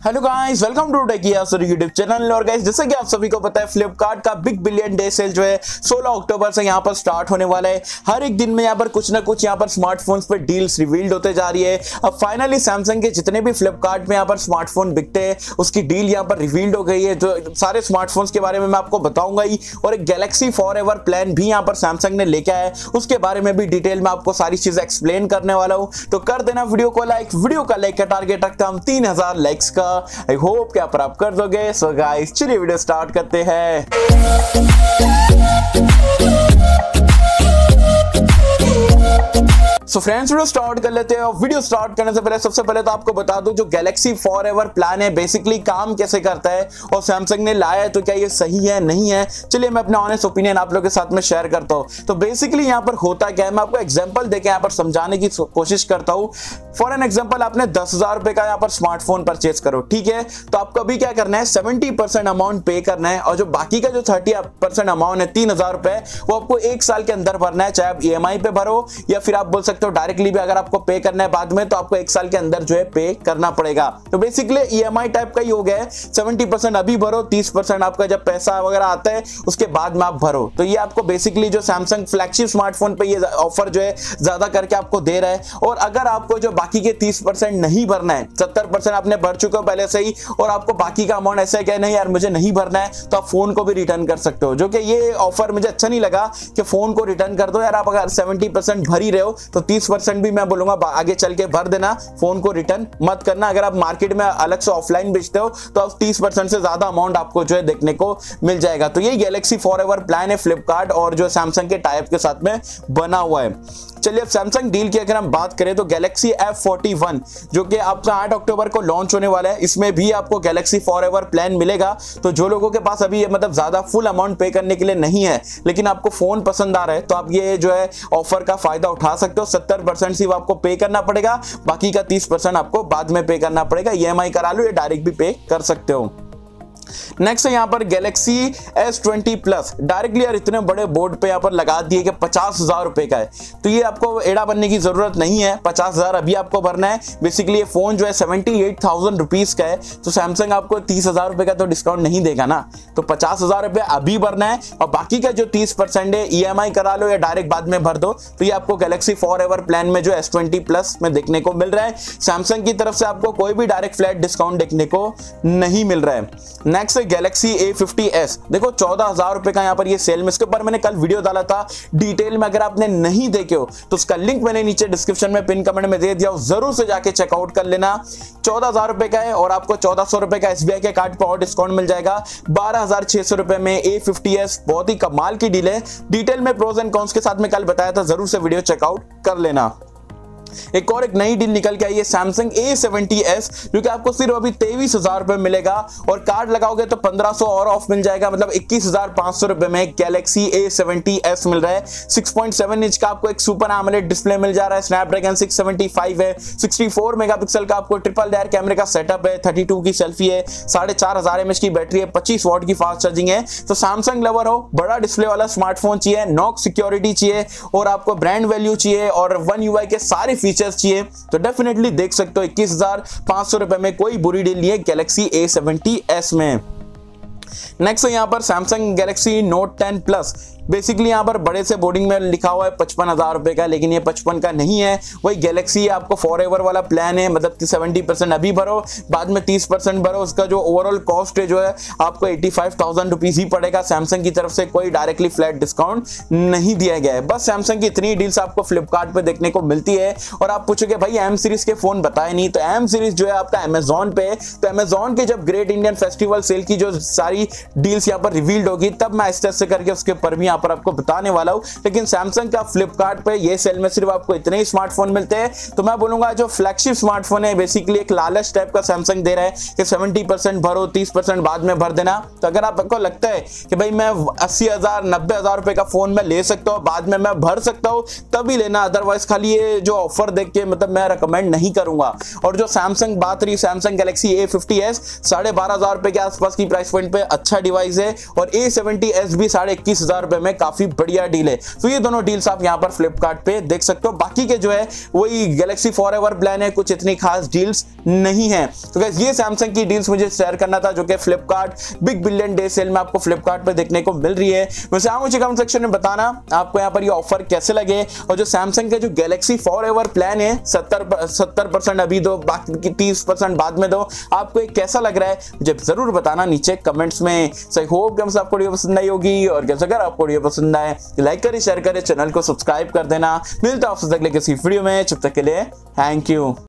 Hello guys, welcome to टेकिया YouTube channel. और guys, जैसे कि आप सभी को पता है, फ्लिपकार्ट का बिग बिलियन डे सेल जो है 16 अक्टूबर से यहाँ पर स्टार्ट होने वाला है। हर एक दिन में यहाँ पर कुछ ना कुछ यहाँ पर स्मार्टफोन्स पे डील्स रिवील्ड होते जा रही है। अब फाइनली सैमसंग के जितने भी फ्लिपकार्ट में यहाँ पर स्मार्टफोन बिकते हैं उसकी डील यहाँ पर रिवील्ड हो गई है। जो सारे स्मार्टफोन्स के बारे में मैं आपको बताऊंगा ही, और एक गैलेक्सी फॉरएवर प्लान भी यहाँ पर सैमसंग ने लेके आया है, उसके बारे में भी डिटेल में आपको सारी चीजें एक्सप्लेन करने वाला हूँ। तो कर देना वीडियो को लाइक। वीडियो का लाइक का टारगेट रखता हम 3000 लाइक्स का। आई होप कि आप प्राप्त कर दोगे। सो गाइस, चलिए वीडियो स्टार्ट करते हैं। सो फ्रेंड्स, वीडियो स्टार्ट कर लेते हैं। और वीडियो स्टार्ट करने से पहले सबसे पहले तो आपको बता दूं, जो गैलेक्सी फॉरएवर प्लान है बेसिकली काम कैसे करता है और सैमसंग ने लाया है तो क्या ये सही है नहीं है, चलिए मैं अपना ऑनेस्ट ओपिनियन आप लोगों के साथ में शेयर करता हूं। तो बेसिकली यहाँ पर होता क्या है, मैं आपको एग्जांपल देके यहाँ पर समझाने की कोशिश करता हूं। फॉर एन एग्जांपल, आपने 10,000 रुपए का यहाँ पर स्मार्टफोन परचेज करो, ठीक है। तो आपको अभी क्या करना है, 70% अमाउंट पे करना है, और जो बाकी का जो 30% अमाउंट है 3,000 रुपए, वो आपको 1 साल के अंदर भरना है। चाहे आप EMI पे भरो या फिर आप बोल सकते हो डायरेक्टली भी अगर आपको पे करना है बाद में, तो आपको 1 साल के अंदर जो है पे करना पड़ेगा। तो बेसिकली EMI टाइप का ही हो गया है। 70% अभी भरो, 30% आपका जब पैसा वगैरह आता है उसके बाद में आप भरो। तो ये आपको बेसिकली जो सैमसंग फ्लैगशिप स्मार्टफोन पे ये ऑफर जो है ज्यादा करके आपको दे रहा है। और अगर आपको जो बाकी के 30% नहीं भरना है, 70% आपने भर चुके हो पहले से ही, और आपको बाकी का अमाउंट ऐसा है कि नहीं यार मुझे नहीं भरना है, तो आप फोन को भी रिटर्न कर सकते हो। जो कि ये ऑफर मुझे अच्छा नहीं लगा कि फोन को रिटर्न कर दो यार। आप अगर 70% भर ही रहे हो तो 30% भी मैं बोलूंगा आगे चल के भर देना, फोन को रिटर्न मत करना। अगर आप मार्केट में अलग से ऑफलाइन बेचते हो तो आप 30% से ज्यादा अमाउंट आपको जो है देखने को मिल जाएगा। तो ये गैलेक्सी फॉरएवर प्लान है फ्लिपकार्ट और जो सैमसंग के टाइप के साथ में बना हुआ है। चलिए अब सैमसंग डील की अगर हम बात करें तो गैलेक्सी F41 जो कि आपका 8 अक्टूबर को लॉन्च होने वाला है, इसमें भी आपको गैलेक्सी फॉरएवर प्लान मिलेगा। तो जो लोगों के पास अभी मतलब ज्यादा फुल अमाउंट पे करने के लिए नहीं है, लेकिन आपको फोन पसंद आ रहा है, तो आप ये जो है ऑफर का फायदा उठा सकते हो। 70% सिर्फ आपको पे करना पड़ेगा, बाकी का 30% आपको बाद में पे करना पड़ेगा। EMI करा लो या डायरेक्ट भी पे कर सकते हो। नेक्स्ट है यहाँ पर गैलेक्सी S20 प्लस। डायरेक्टली यार इतने बड़े बोर्ड पे यहाँ पर लगा दिए कि 50,000 रुपए का है, तो ये आपको एड़ा बनने की जरूरत नहीं है। 50,000 अभी आपको भरना है। बेसिकली ये फोन जो है 78,000 रुपीज का है, तो सैमसंग आपको 30,000 रुपए का तो डिस्काउंट नहीं देगा ना। तो 50,000 रुपए अभी भरना है, और बाकी का जो 30% है EMI करा लो या डायरेक्ट बाद में भर दो। तो ये आपको गैलेक्सी फॉरएवर प्लान में जो S20 प्लस में देखने को मिल रहा है। सैमसंग की तरफ से आपको कोई भी डायरेक्ट फ्लैट डिस्काउंट देखने को नहीं मिल रहा है। नेक्स्ट है गैलेक्सी A50s। देखो 14,000 रुपए का यहाँ पर ये सेल में, इसके ऊपर मैंने कल वीडियो डाला था डिटेल में। अगर आपने नहीं देखे हो तो उसका लिंक मैंने नीचे डिस्क्रिप्शन में पिन कमेंट में दे दिया, जरूर से जाके चेकआउट कर लेना। 14,000 रुपए का है, और आपको 1,400 रुपए का SBI के कार्ड पर और डिस्काउंट मिल जाएगा। 12,600 रुपए में A50s। बहुत ही कमाल की डील है। डिटेल में प्रोज एंड कॉन्स के साथ में कल बताया था, जरूर से वीडियो चेकआउट कर लेना। एक और एक नई डील निकल के आई है सैमसंग A70s, जो कि आपको सिर्फ अभी 23,000 रुपए मिलेगा, और कार्ड लगाओगे तो 1,500 और ऑफ मिल जाएगा। मतलब 21,500 रुपए में गैलेक्सी A70s मिल रहा है। 6.7 इंच का आपको एक सुपर एमोलेड डिस्प्ले मिल जा रहा है। स्नैपड्रैगन 675 है। 64 मेगापिक्सल का आपको ट्रिपल लेयर कैमरे का सेटअप है। 32 की सेल्फी है। 4,500 mAh की बैटरी है। 25 वॉट की फास्ट चार्जिंग है। तो सैमसंग लवर हो, बड़ा डिस्प्ले वाला स्मार्टफोन चाहिए, नॉक सिक्योरिटी चाहिए, और आपको ब्रांड वैल्यू चाहिए, और One UI के सारे फीचर्स चाहिए, तो डेफिनेटली देख सकते हो। 21,500 रुपए में कोई बुरी डील नहीं है गैलेक्सी A70s में। नेक्स्ट है यहाँ पर Samsung Galaxy Note 10 plus. Basically यहाँ पर बड़े से बोर्डिंग में लिखा हुआ है 55,000 रुपए का, लेकिन ये 55 का नहीं है। वही गैलेक्सी आपको फॉरएवर वाला प्लान है, मतलब 70% अभी भरो, बाद में 30% भरो। उसका जो ओवरऑल कॉस्ट है जो है आपको 85,000 रुपीज ही पड़ेगा। सैमसंग की तरफ से कोई डायरेक्टली फ्लैट डिस्काउंट नहीं दिया गया है। बस सैमसंग की इतनी डील्स आपको फ्लिपकार्ट पे देखने को मिलती है। और आप पूछोगे भाई M सीरीज के फोन बताए नहीं, तो M सीरीज जो है आपका अमेजॉन पे, तो अमेजॉन के जब ग्रेट इंडियन फेस्टिवल सेल की जो सारी डील्स यहाँ पर रिवील्ड होगी, तब मैं स्टेप से करके उसके ऊपर भी यहाँ पर आपको बताने वाला हूं। लेकिन सैमसंग का फ्लिपकार्ट पे ये सेल में सिर्फ आपको इतने ही स्मार्टफोन मिलते हैं। तो मैं बोलूंगा जो फ्लैगशिप स्मार्टफोन है, बेसिकली एक लालच टाइप का सैमसंग दे रहा है कि 70% भरो, 30% बाद में भर देना। तो अगर आपको लगता है कि भाई मैं 80,000 90,000 रुपए का फोन में ले सकता हूँ, बाद में मैं भर सकता हूँ, तभी लेना। अदरवाइज खाली ये जो ऑफर देख के मतलब मैं रिकमेंड नहीं करूंगा। और जो सैमसंग बात रही, सैमसंग गैलेक्सी A50s 12,500 रुपए के आसपास की प्राइस पॉइंट पे अच्छा डिवाइस है, और A70s भी 21,500 रुपए में काफी बढ़िया डील है। तो ये दोनों डील्स आप यहाँ पर फ्लिपकार्ट पे देख सकते हो। बाकी के जो है वही गैलेक्सी फॉरएवर प्लान है, कुछ इतनी खास डील्स नहीं है। तो गाइस ये सैमसंग की डील्स मुझे शेयर करना था जो कि Flipkart big billion day sale में आपको फ्लिपकार्ट पे देखने को मिल रही है। वैसे आप मुझे कमेंट सेक्शन में बताना आपको यहाँ पर ये ऑफर कैसे लगे, और जो सैमसंग का जो गैलेक्सी फॉरएवर प्लान है 70% अभी दो, बाकी 30% बाद में दो, आपको ये कैसा लग रहा है मुझे जरूर बताना नीचे कमेंट्स में। सही होप कि आपको वीडियो पसंद आई होगी, और कैसे अगर आपको वीडियो पसंद आए लाइक करें, शेयर करें, चैनल को सब्सक्राइब कर देना। मिलता है आपसे अगले किसी वीडियो में, तब तक के लिए थैंक यू।